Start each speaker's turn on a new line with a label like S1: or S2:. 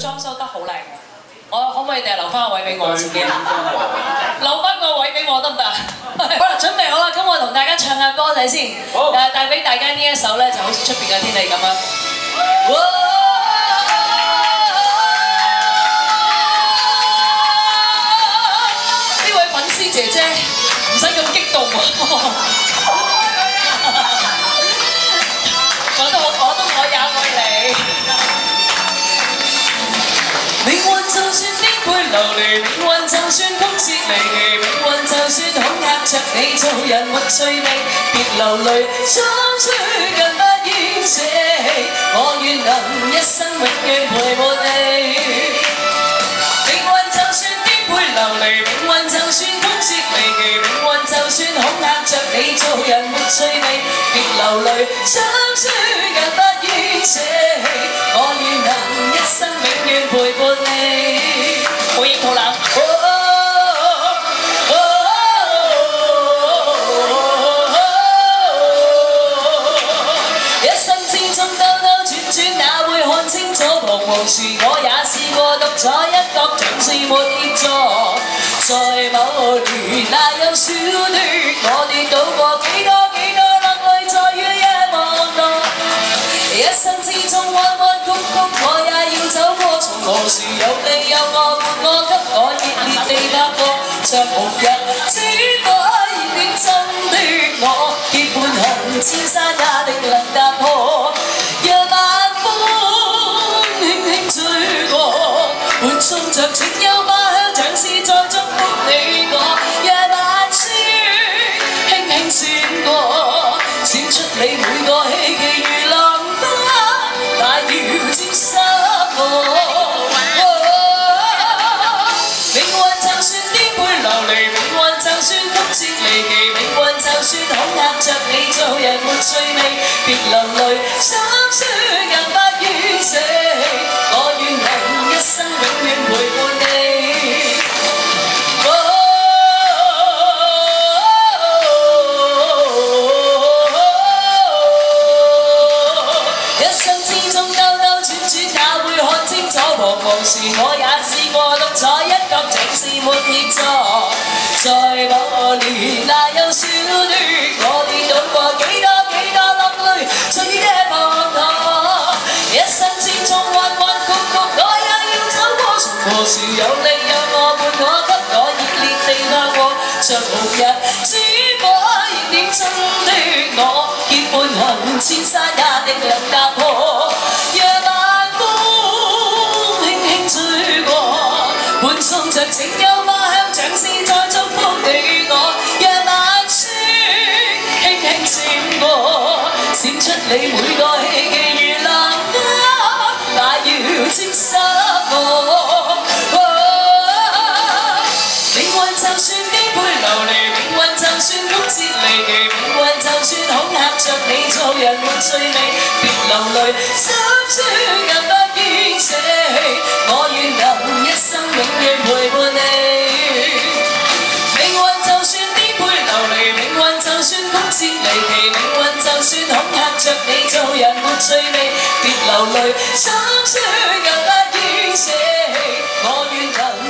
S1: 裝修得好靚嘅，我可唔可以留翻個位俾我自己？留翻個位俾我得唔得？好啦，準備好啦，咁我同大家唱下歌仔先。好。帶俾大家呢一首咧，就好似出邊嘅天氣咁樣。呢位粉絲姐姐唔使咁激動喎。我也愛你。命運就算顛沛流離，命運就算曲折離奇，命運就算恐嚇着你做人沒趣味，別流淚，心碎更不願捨棄，我願能一生永遠陪伴你。命運就算顛沛流離，命運就算曲折離奇，命運就算恐嚇着你做人沒趣味，別流淚，心碎更不捨棄，我願能一生永遠陪伴你。回應肚腩。一生之中兜兜轉轉，哪會看清楚？彷徨時我也試過獨坐一角，像是沒協助。在某年那幼小的我跌倒過幾多落淚，在於一望到。一生之中彎彎曲曲，我也要走過。從何時有你有我伴我，給我熱烈地拍過。像紅日只可熱烈真的我，結伴行千山也定能踏破。讓晚風輕輕吹過，伴送着清幽花香，像是在祝福你我。讓晚星輕輕閃過，閃出你每個希冀如浪。但要接受命運就算顛沛流離，命運就算曲折離奇，命運就算恐嚇着你做人沒趣味，別流淚，心酸更不願捨棄，我願能一生永遠陪伴你。彷徨時我也試過獨坐一角，正是沒協助。在某年那幼小的我跌倒過幾多落淚，在於一望我。一生之中彎彎曲曲，我也要走過。從何時有你有我伴我，給我熱烈地拍過。像紅日只可熱烈真的我，結伴行千山也定能踏破。伴送着清幽花香，像是在祝福你我。讓晚星輕輕閃過，閃出你每個希冀如浪花，但要接受命運就算顛沛流離，命運就算曲折離奇，命運就算恐嚇着你做人沒趣味，別流淚，心酸更不願捨棄，我願能一生永遠陪伴你。命運就算顛沛流離，命運就算曲折離奇，命運就算恐嚇着你做人沒趣味，別流淚，心酸更不願捨棄，我願能